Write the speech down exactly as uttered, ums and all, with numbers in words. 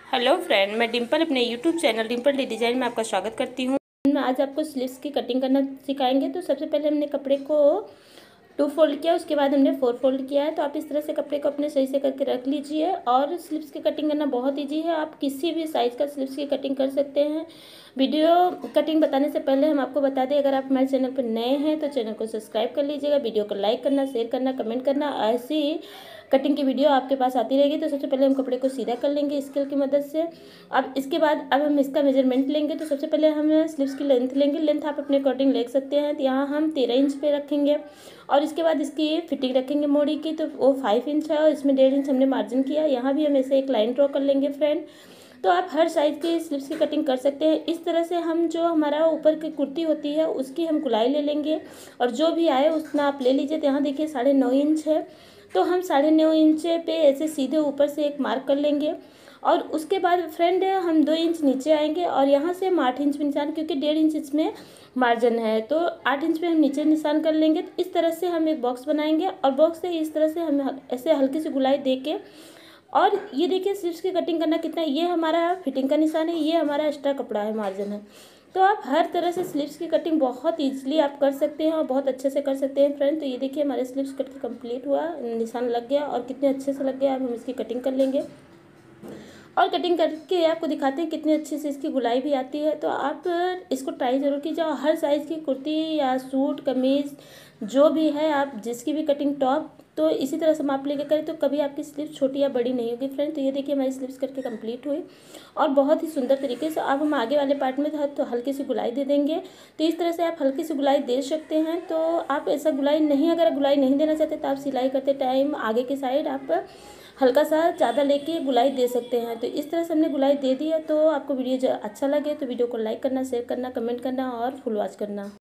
Hello friend, मैं डिम्पल अपने YouTube channel Dimple D design में आपका स्वागत करती हूँ। मैं आज आपको स्लीव्स की कटिंग करना सिखाएंगे। तो सबसे पहले हमने कपड़े को टू फोल्ड किया, उसके बाद हमने फोर फोल्ड किया है। तो आप इस तरह से कपड़े को अपने सही से करके रख लीजिए। और स्लीव्स की कटिंग करना बहुत ईजी है, आप किसी भी साइज़ का स्लीव्स की कटिंग कर सकते हैं। वीडियो कटिंग बताने से पहले हम आपको बता दें, अगर आप हमारे चैनल पर नए हैं तो चैनल को सब्सक्राइब कर लीजिएगा। वीडियो को लाइक करना, शेयर करना, कमेंट करना, ऐसी कटिंग की वीडियो आपके पास आती रहेगी। तो सबसे पहले हम कपड़े को सीधा कर लेंगे स्केल की मदद से। अब इसके बाद अब हम इसका मेजरमेंट लेंगे। तो सबसे पहले हम स्लीव्स की लेंथ लेंगे। लेंथ आप अपने अकॉर्डिंग ले सकते हैं। तो यहाँ हम तेरह इंच पे रखेंगे और इसके बाद इसकी फिटिंग रखेंगे मोड़ी की, तो वो फाइव इंच है और इसमें डेढ़ इंच हमने मार्जिन किया। यहाँ भी हम ऐसे एक लाइन ड्रॉ कर लेंगे फ्रेंड। तो आप हर साइज़ की स्लीव्स की कटिंग कर सकते हैं। इस तरह से हम जो हमारा ऊपर की कुर्ती होती है उसकी हम गुलाई ले लेंगे और जो भी आए उतना आप ले लीजिए। तो यहाँ देखिए साढ़े नौ इंच है, तो हम साढ़े नौ इंच पे ऐसे सीधे ऊपर से एक मार्क कर लेंगे। और उसके बाद फ्रेंड हम दो इंच नीचे आएंगे और यहाँ से हम आठ इंच पे निशान, क्योंकि डेढ़ इंच इसमें मार्जिन है, तो आठ इंच पे हम नीचे निशान कर लेंगे। तो इस तरह से हम एक बॉक्स बनाएंगे और बॉक्स से इस तरह से हम ऐसे हल्की सी गुलाई दे के, और ये देखिए स्लीव्स की कटिंग करना कितना, ये हमारा फिटिंग का निशान है, ये हमारा एक्स्ट्रा कपड़ा है, मार्जिन है। तो आप हर तरह से स्लीव्स की कटिंग बहुत ईजिली आप कर सकते हैं और बहुत अच्छे से कर सकते हैं फ्रेंड। तो ये देखिए हमारे स्लीव्स कट के कंप्लीट हुआ, निशान लग गया और कितने अच्छे से लग गया। अब हम इसकी कटिंग कर लेंगे और कटिंग करके आपको दिखाते हैं कितनी अच्छी से इसकी गुलाई भी आती है। तो आप इसको ट्राई ज़रूर कीजिए। हर साइज़ की कुर्ती या सूट कमीज़ जो भी है, आप जिसकी भी कटिंग टॉप, तो इसी तरह से माप लेके करें तो कभी आपकी स्लीव छोटी या बड़ी नहीं होगी फ्रेंड। तो ये देखिए हमारी स्लीव्स करके कंप्लीट हुई और बहुत ही सुंदर तरीके से। अब हम आगे वाले पार्ट में तो हल्की सी गुलाई दे देंगे। तो इस तरह से आप हल्की सी गुलाई दे सकते हैं। तो आप ऐसा गुलाई नहीं, अगर गुलाई नहीं देना चाहते तो आप सिलाई करते टाइम आगे की साइड आप हल्का सा ज़्यादा लेके गुलाई दे सकते हैं। तो इस तरह से हमने गुलाई दे दी है। तो आपको वीडियो अच्छा लगे तो वीडियो को लाइक करना, शेयर करना, कमेंट करना और फुल वॉच करना।